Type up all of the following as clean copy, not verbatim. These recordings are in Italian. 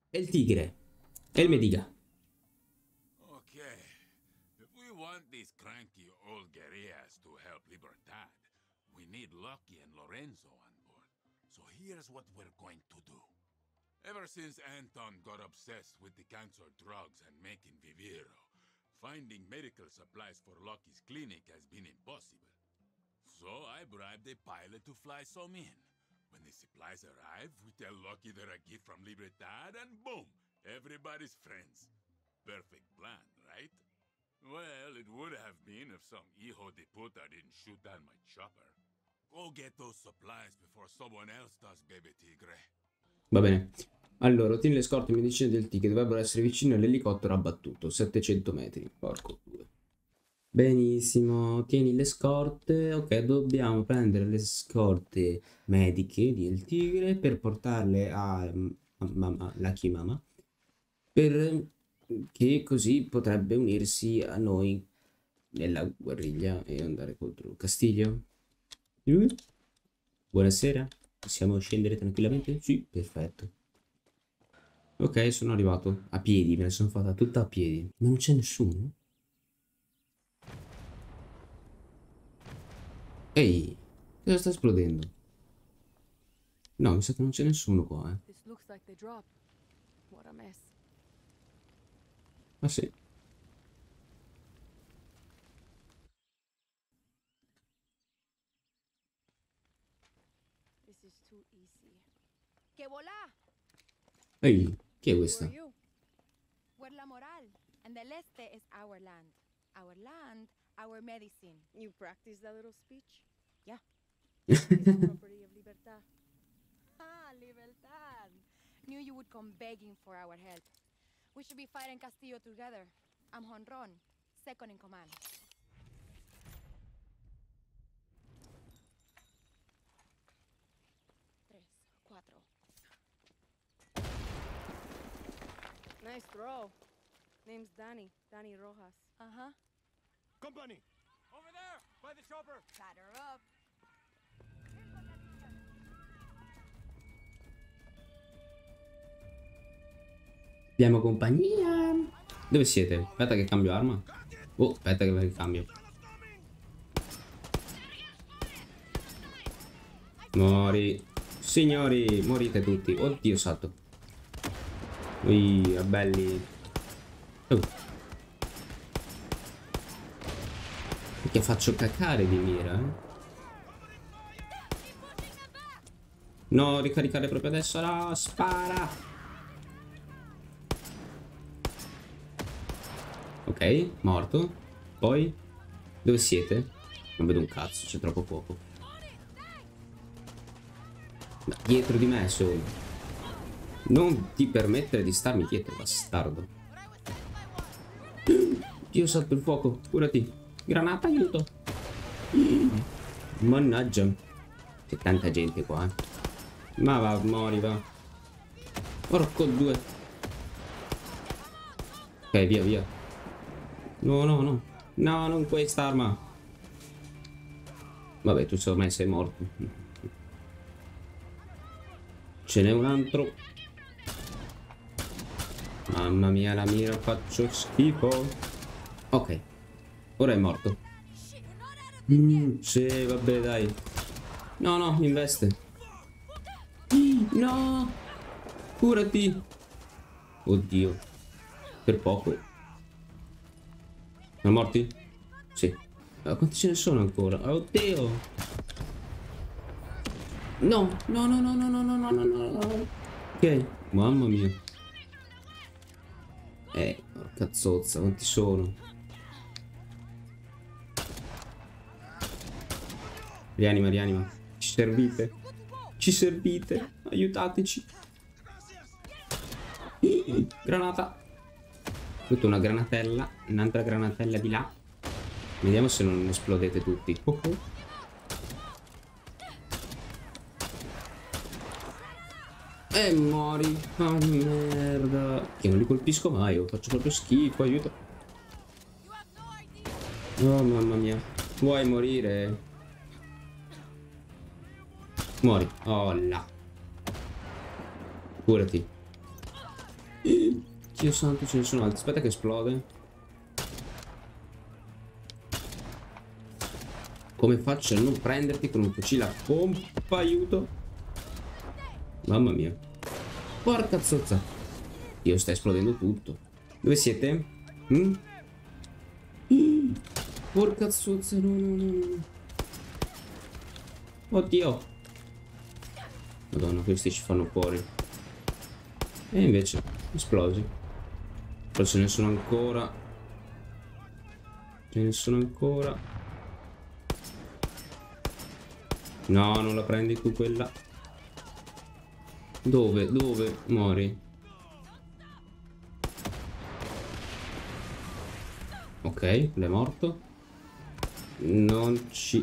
E il tigre. E il mediga. Okay. If we want these cranky old guerrillas to help Libertad, we need Lucky and Lorenzo on board. So here's what we're going to do. Ever since Anton got obsessed with the cancer drugs and making Viviro, finding medical supplies for Lucky's clinic has been impossible. So I bribed a pilot to fly some in. When the supplies arrive, we tell Lucky they're a gift from Libertad, and boom, everybody's friends. Perfect plan, right? Well, it would have been if some hijo de puta didn't shoot down my chopper. Go get those supplies before someone else does, baby tigre. Va bene. Allora, ottieni le scorte e medicine del tigre. Dovrebbero essere vicine all'elicottero abbattuto. 700 metri. Porco due. Benissimo. Tieni le scorte. Ok, dobbiamo prendere le scorte mediche del tigre per portarle a Lucky Mama. Perché così potrebbe unirsi a noi nella guerriglia e andare contro il Castiglio. Buonasera. Possiamo scendere tranquillamente? Sì, perfetto. Ok, sono arrivato a piedi, me ne sono fatta tutta a piedi. Ma non c'è nessuno? Ehi, cosa sta esplodendo? No, mi sa che non c'è nessuno qua, eh. This looks like they dropped. What a mess. Ah sì. This is too easy. Que volá! Ehi, chi è Who questa? are you? We're La Moral, and the Leste is our land. Our land, our medicine. You practice that little speech? Yeah. It's property of Libertad. Ah, Libertad. Knew you would come begging for our help. We should be fighting Castillo together. I'm Honron, second in command. Tres, cuatro. Nice throw. Name's Danny. Danny Rojas. Uh-huh. Company! Over there! By the chopper! Batter up. Abbiamo compagnia. Dove siete? Aspetta che cambio arma. Oh, aspetta che cambio. Mori. Signori, morite tutti. Oddio, salto. Ui, belli. Oh. Perché faccio cacare di mira, eh? No, ricaricare proprio adesso. No, spara. Ok, morto. Poi? Dove siete? Non vedo un cazzo, c'è troppo poco. Ma dietro di me sono. Non ti permettere di starmi dietro, bastardo. Dio salto il fuoco, curati. Granata, aiuto. Mannaggia. C'è tanta gente qua, eh. Ma va, mori, va. Porco due. Ok, via, via. No, no, no. No, non quest'arma. Vabbè, tu secondo me sei morto. Ce n'è un altro. Mamma mia, la mira, faccio schifo. Ok. Ora è morto. Sì, vabbè, dai. No, no, investe. No. Curati. Oddio. Per poco. Sono morti? Sì. Quanti ce ne sono ancora? Oddio. No, no, no, no, no, no, no, no, no, no. Ok, mamma mia. Porca zozza, quanti sono? Rianima, rianima. Ci servite? Ci servite? Aiutateci. Granata. Tutta una granatella. Un'altra granatella di là. Vediamo se non esplodete tutti. Oh oh. E mori. Oh merda. Che non li colpisco mai. Io faccio proprio schifo. Aiuto. Oh mamma mia. Vuoi morire? Muori. Oh là. Curati. Dio santo, ce ne sono altri. Aspetta che esplode. Come faccio a non prenderti con un fucile a pompa? Aiuto. Mamma mia. Porca zozza. Dio, sta esplodendo tutto. Dove siete? Porca zozza, no, no, no, no. Oddio. Madonna, questi ci fanno fuori. E invece, esplosi. Poi ce ne sono ancora. Ce ne sono ancora. No, non la prendi tu quella. Dove? Dove? Mori. Ok, l'è morto. Non ci...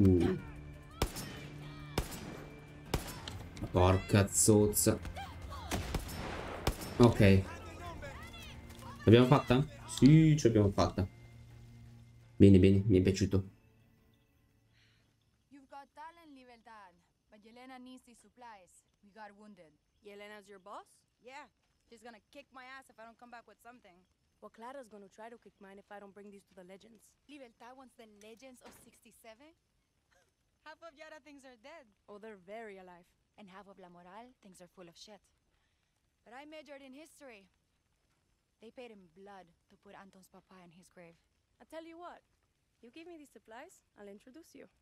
Porca zozza. Ok. L'abbiamo fatta? Sì, ce l'abbiamo fatta. Bene, bene, mi è piaciuto. You've got talent, Libertad, but Yelena needs these supplies. We got wounded. Yelena's your boss? Yeah. She's gonna kick my ass if I don't come back with something. Well, Clara's gonna try to kick mine if I don't bring these to the legends. Libertad wants the legends of 67? Half of Yara thinks are dead. Oh, they're very alive. And half of La Moral thinks they're full of shit. But I majored in history. They paid in blood to put Anton's papa in his grave. I tell you what, you give me these supplies, I'll introduce you.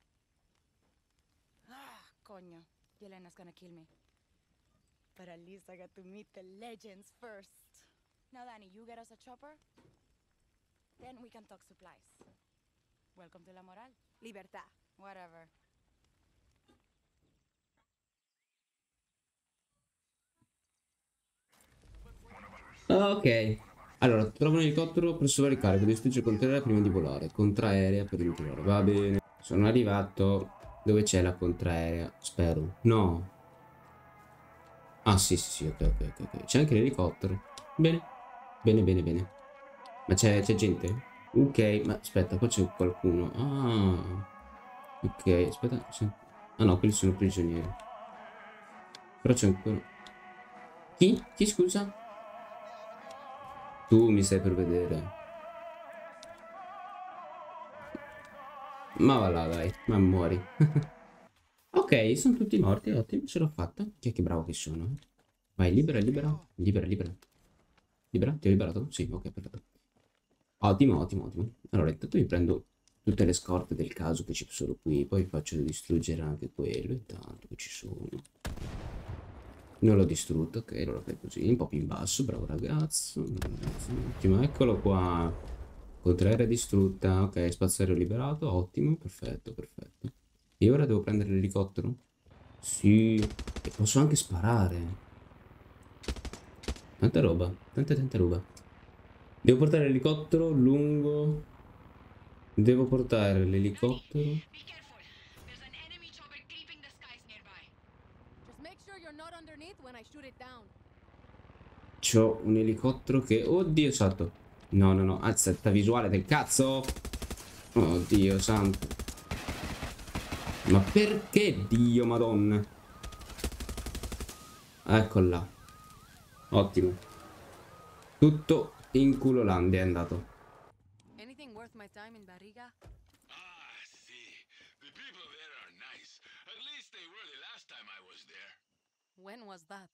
Ah, coño. Yelena's gonna kill me. But at least I got to meet the legends first. Now, Danny, you get us a chopper. Then we can talk supplies. Welcome to La Moral. Libertad. Whatever. Ok. Allora, trovo un elicottero presso la ricarica. Distrugge il contraerea prima di volare. Contraerea per ritirare. Va bene. Sono arrivato. Dove c'è la contraerea? Spero. No. Ah, sì, sì, sì. Ok, ok, ok, ok. C'è anche l'elicottero. Bene. Bene, bene, bene. Ma c'è gente? Ok, ma aspetta, qua c'è qualcuno. Ah. Ok, aspetta. Ah no, quelli sono prigionieri. Però c'è ancora... Chi? Chi, scusa? Tu mi stai per vedere. Ma va là, dai. Ma muori. Ok, sono tutti morti. Ottimo, ce l'ho fatta. Che bravo che sono. Vai, libera, libera. Libera, libera. Libera? Ti ho liberato? Sì, ok, perfetto. Ottimo, ottimo, ottimo. Allora, intanto mi prendo tutte le scorte del caso che ci sono qui. Poi faccio distruggere anche quello. Intanto che ci sono. Non l'ho distrutto, ok, allora fai così, un po' più in basso, bravo ragazzo. Ottimo, eccolo qua. Contraerea distrutta, ok, spazio aereo liberato, ottimo, perfetto, perfetto. E ora devo prendere l'elicottero? Sì, e posso anche sparare. Tanta roba, tanta roba. Devo portare l'elicottero lungo... Devo portare l'elicottero... C'ho un elicottero che... Oddio santo. No, no, no. Azzetta visuale del cazzo. Oddio santo. Ma perché Dio madonna? Ecco là. Ottimo. Tutto in culolandia è andato. Anything worth my time in Barriga? Ah, see. The people there are nice. At least they were the last time I was there. When was that?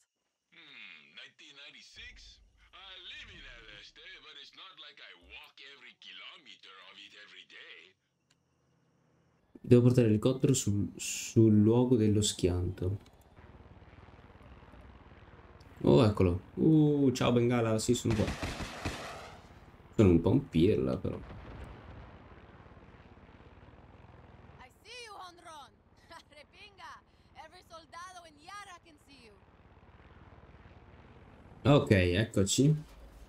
1996? I live in El Este, but it's not like I walk every kilometer of it every day. Devo portare l'elicottero sul luogo dello schianto. Oh, eccolo. Ciao Bengala, sì, sono qua. Sono un po' un pirla, però. I see you, Honron. Repinga. Every soldado in Yara can see you. Ok, eccoci.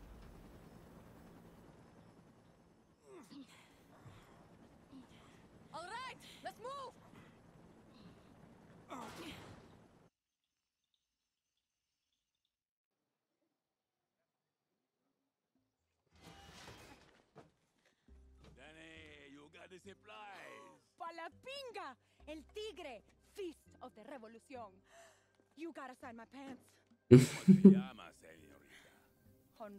All right, let's move. Danny, you got the supplies. Palapinga, el tigre, feast of the revolution. You gotta sign my pants. ¿Cómo se llama, señorita?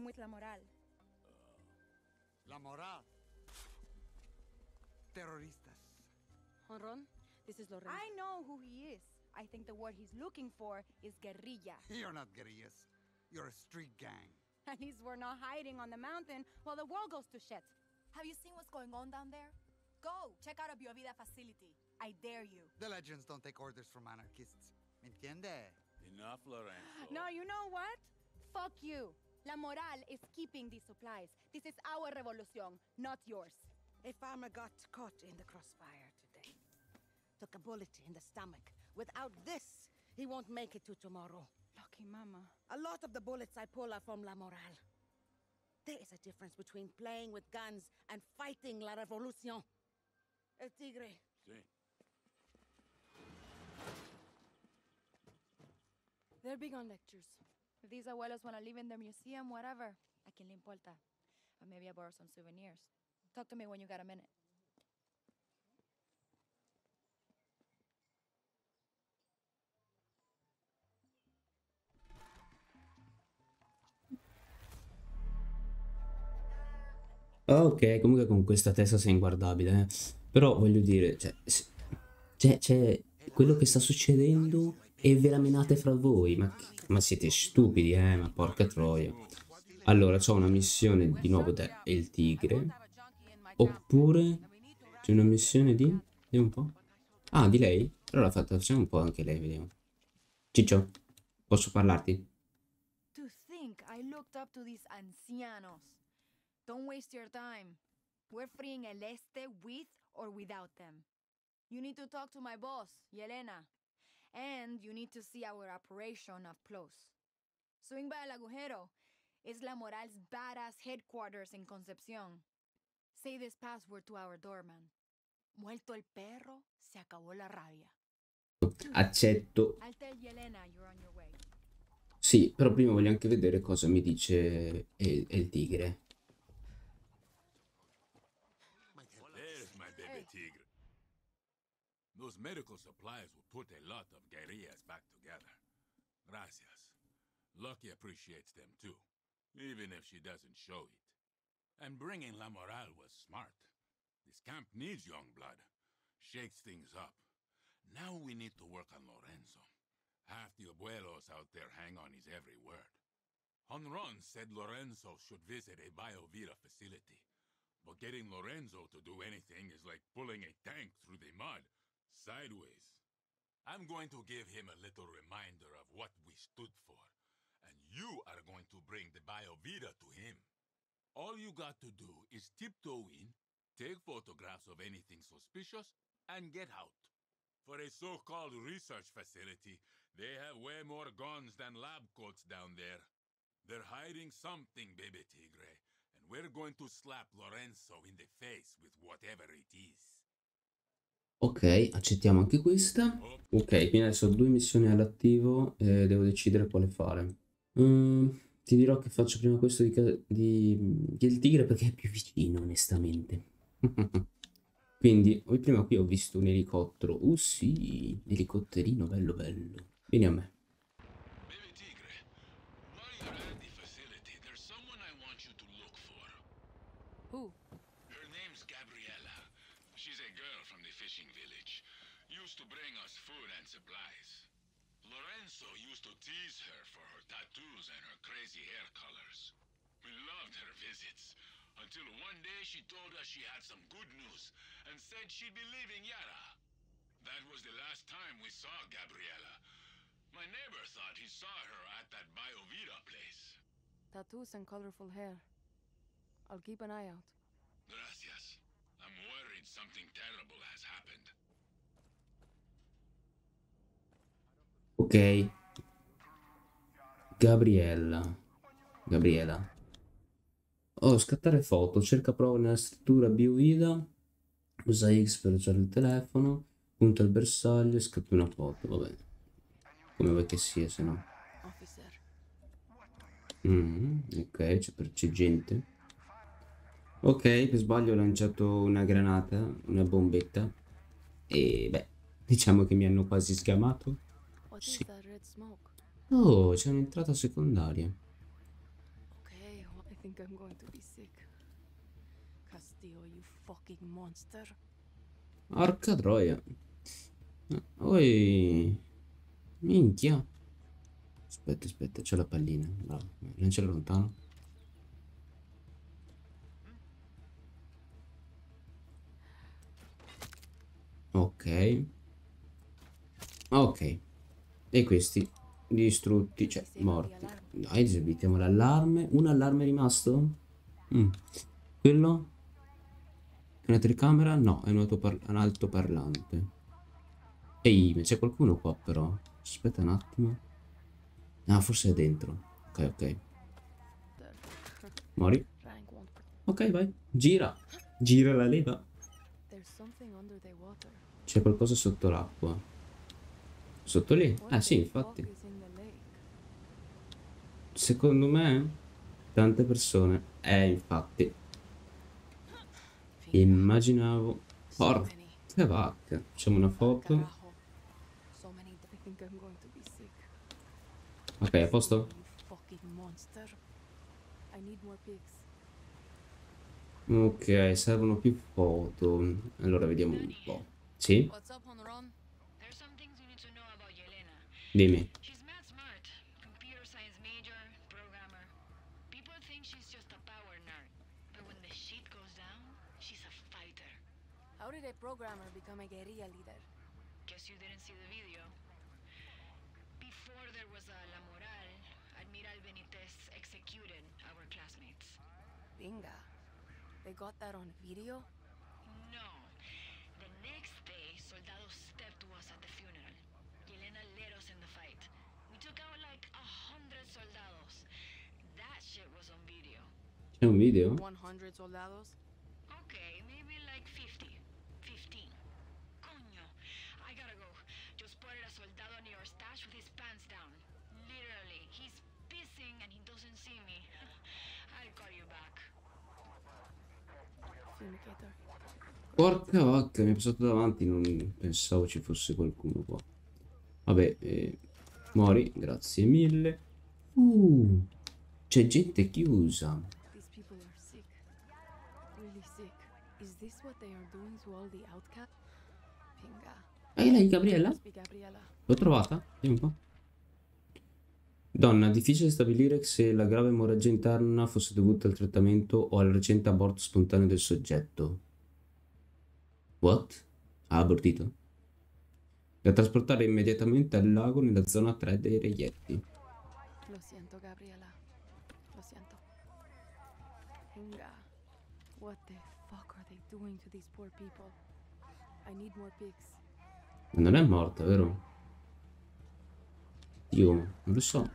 I'm with La Moral. La Moral. Terroristas. Honron, this is Lorenzo. I know who he is. I think the word he's looking for is guerrilla. You're not guerrillas. You're a street gang. At least we're not hiding on the mountain while the world goes to shit. Have you seen what's going on down there? Go, check out a Biovida facility. I dare you. The legends don't take orders from anarchists. ¿Me entiende? Enough, Lorenzo. No, you know what? Fuck you. La Moral is keeping these supplies. This is our revolution, not yours. A farmer got caught in the crossfire today. Took a bullet in the stomach. Without this, he won't make it to tomorrow. Lucky mama. A lot of the bullets I pull are from La Moral. There is a difference between playing with guns and fighting la revolución. El Tigre. Sí. They're big on lectures. If these abuelos want to live in their museum, whatever. ¿A quién le importa? But maybe I borrow some souvenirs. Talk to me when you got a minute. Ah, ok, comunque con questa testa sei inguardabile, eh. Però voglio dire, quello che sta succedendo e ve la menate fra voi. Ma siete stupidi, ma porca troia. Allora, c'ho una missione di nuovo da El Tigre. Oppure c'è una missione di... Vediamo un po'. Ah, di lei? Allora facciamo un po' anche lei, vediamo. Ciccio, posso parlarti? To think I looked up to these ancianos. Don't waste your time. We're freeing El Este with or without them. You need to talk to my boss, Yelena. And you need to see our operation up close. Swing by El Agujero. It's La Moral's badass headquarters in Concepción. Say this password to our doorman. Muerto el perro, se acabó la rabia. Accetto. I'll tell Yelena you're on your way. Sì, però prima voglio anche vedere cosa mi dice il tigre. There's my baby tigre. Those medical supplies will put a lot of guerrillas back together. Gracias. Lucky appreciates them too, even if she doesn't show it. And bringing La Moral was smart. This camp needs young blood. Shakes things up. Now we need to work on Lorenzo. Half the abuelos out there hang on his every word. Honron said Lorenzo should visit a Biovida facility. But getting Lorenzo to do anything is like pulling a tank through the mud, sideways. I'm going to give him a little reminder of what we stood for. And you are going to bring the Biovida to him. All you got to do is tiptoe in, take photographs of anything suspicious, and get out. For a so-called research facility, they have way more guns than lab coats down there. They're hiding something, baby tigre, and we're going to slap Lorenzo in the face with whatever it is. Ok, accettiamo anche questa. Ok, quindi adesso ho 2 missioni all'attivo e devo decidere quale fare. Ti dirò che faccio prima questo di El Tigre perché è più vicino, onestamente. Quindi, prima qui ho visto un elicottero. Sì, elicotterino bello bello. Vieni a me. Baby tigre, while you're at the facility, there's someone I want you to look for. Who? Her name's Gabriela. She's a girl from the fishing village. Used to bring us food and supplies. Lorenzo used to tease her for her tattoos and her crazy hair colors. We loved her visits, until one day she told us she had some good news and said she'd be leaving Yara. That was the last time we saw Gabriela. My neighbor thought he saw her at that Biovida place. Tattoos and colorful hair. I'll keep an eye out. Gracias. I'm worried something terrible has happened. Ok. Gabriela. Oh, scattare foto. Cerca prova nella scrittura Biovida. Usa X per usare il telefono. Punta il bersaglio e scatti una foto. Vabbè. Come vuoi che sia, se no. Officer. Ok, c'è gente. Ok, per sbaglio ho lanciato una granata, una bombetta. E beh, diciamo che mi hanno quasi sgamato. What Sì. is that red smoke? Oh, c'è un'entrata secondaria. Okay, think I'm going to be sick. Castillo, you fucking monster. Porca troia. Oi. Minchia. Aspetta, c'è la pallina. Bravo, lanciala lontano. Ok. Ok. E questi distrutti, cioè morti. Dai, disabilitiamo l'allarme. Un allarme è rimasto? Quello? È una telecamera? No, è un altoparlante. Ehi, c'è qualcuno qua però. Aspetta un attimo. Ah, forse è dentro. Ok. Mori. Ok, vai. Gira. Gira la leva. C'è qualcosa sotto l'acqua. Sotto lì? Ah sì, infatti. Secondo me tante persone. Infatti. Immaginavo. Porca vacca. Facciamo una foto. Ok, a posto? Ok, servono più foto. Allora vediamo un po'. Sì? Dimmi. How did a programmer become a guerrilla leader? Guess you didn't see the video. Before there was a La Moral, Admiral Benitez executed our classmates. Binga. They got that on video? No. The next day, soldados stepped to us at the funeral. Yelena led us in the fight. We took out like 100 soldados. That shit was on video. C'è un video? 100 soldados? Okay, maybe like 50. 15. Coño, I gotta go. Just spotted a soldado near our stash with his pants down. Literally, he's pissing and he doesn't see me. I'll call you back. Fumigator. Porca vacca, mi è passato davanti, non pensavo ci fosse qualcuno qua. Vabbè, Mori, grazie mille. C'è gente chiusa. These people are sick. Really sick. Is this what they are doing to all the outcasts? Pinga. E lei, Gabriella? Must be Gabriella. L'ho trovata? Vediamo un po'. Donna, difficile stabilire se la grave emorragia interna fosse dovuta al trattamento o al recente aborto spontaneo del soggetto. What? Ha abortito? Da trasportare immediatamente al lago nella zona 3 dei reietti. Lo siento, Gabriela. Lo siento. Pinga. What the fuck are they doing to these poor people? I need more pigs. Ma non è morta, vero? Io non lo so.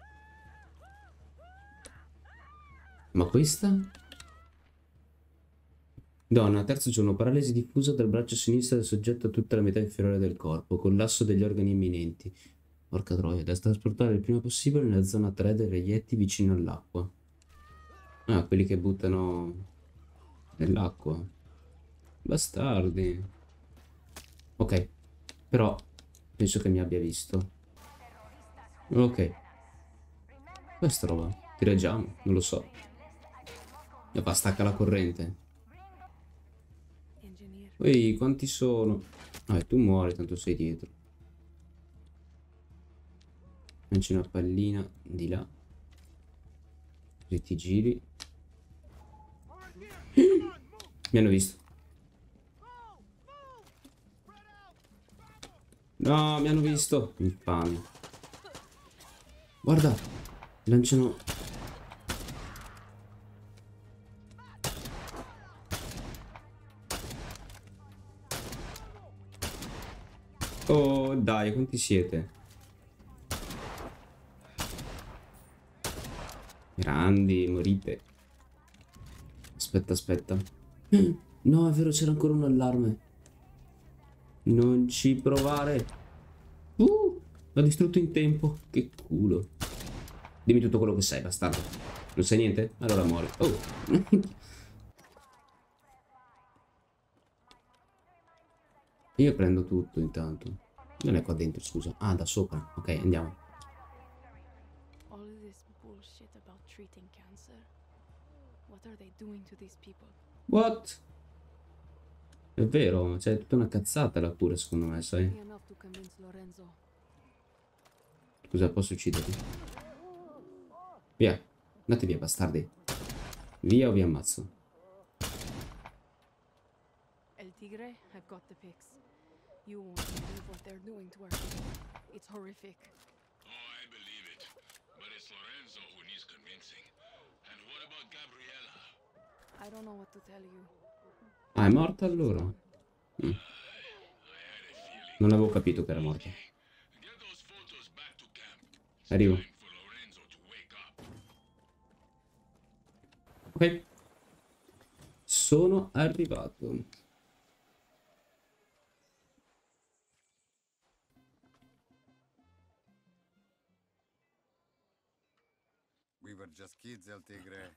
Ma questa? Donna, terzo giorno, paralisi diffusa dal braccio sinistro del soggetto a tutta la metà inferiore del corpo, collasso degli organi imminenti. Porca troia, da trasportare il prima possibile nella zona 3 dei reietti vicino all'acqua. Ah, quelli che buttano nell'acqua. Bastardi. Ok, però penso che mi abbia visto. Ok. Questa roba, tireggiamo, non lo so. E va, stacca la corrente. Ehi, quanti sono? Tu muori, tanto sei dietro. C'è una pallina di là. Così ti giri. Mi hanno visto. No, mi hanno visto. Infame. Guarda. Lanciano. Oh, dai, quanti siete? Grandi, morite. Aspetta. No, è vero, c'era ancora un allarme. Non ci provare. L'ho distrutto in tempo. Che culo. Dimmi tutto quello che sai, bastardo. Non sai niente? Allora muori. Oh. Io prendo tutto intanto. Non è qua dentro, scusa. Ah, da sopra. Ok, andiamo. All this bullshit about treating cancer. What are they doing to these people? What? È vero, c'è tutta una cazzata là pure, secondo me, sai? Enough to convince Lorenzo. Scusa, posso ucciderti? Via. Andate via, bastardi. Via o vi ammazzo. El Tigre, I've got the pics. You won't believe what they're doing to our people. It's horrific. Oh, I believe it. But it's Lorenzo who needs convincing. And what about Gabriella? I don't know what to tell you. Ah, è morta allora? Mm. Non avevo capito che era morta. Get those photos back to camp. Arrivo. Time for Lorenzo to wake up. Ok. Sono arrivato. We were just kids, El Tigre.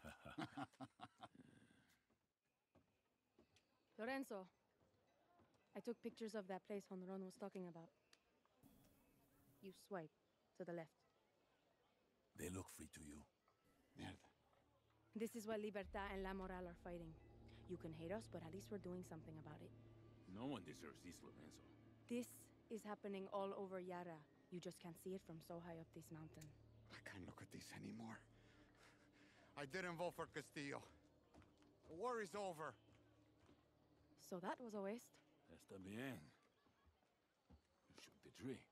Lorenzo, I took pictures of that place Honron was talking about. You swipe to the left. They look free to you. Mierda. This is why Libertad and La Moral are fighting. You can hate us, but at least we're doing something about it. No one deserves this, Lorenzo. This is happening all over Yara. You just can't see it from so high up this mountain. I can't look at this anymore. I didn't vote for Castillo. The war is over. So that was a waste. Está bien. You shoot the tree.